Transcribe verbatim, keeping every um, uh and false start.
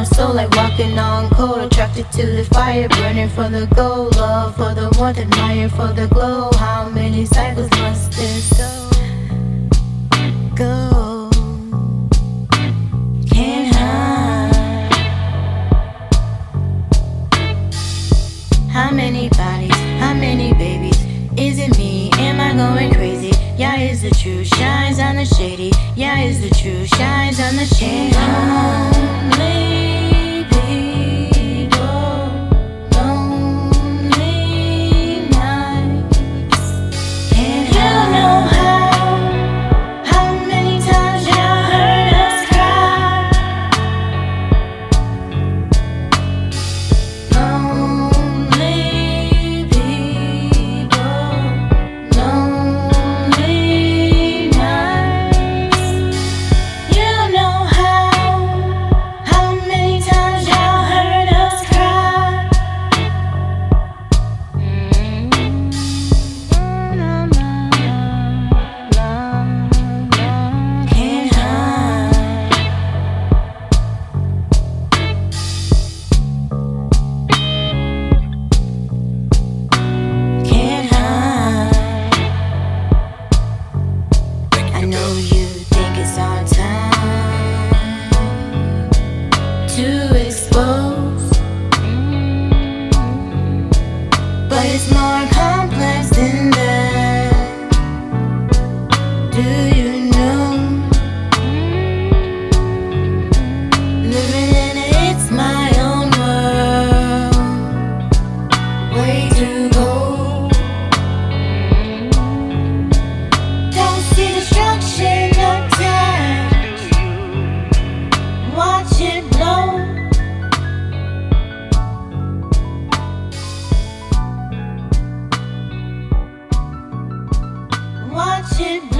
soul like walking on coal. Attracted to the fire, burning for the gold. Love for the warmth, admire for the glow. How many cycles must this go? Go. Can't hide. How many bodies, how many babies? Is it me? Am I going crazy? Yeah, is the truth shines on the shady. Yeah, is the truth shines on the shady. Lonely people, lonely nights. And you know how, how many times y'all heard us cry. Lonely people, lonely nights. You know how, how many times y'all heard us cry. Can't hide. Can't hide. I know you think it's our time to expose, but it's more complex than that. Do you know? Living in it's my own world. Way to go. Don't see destruction attached. Watch it blow. Watch it blow.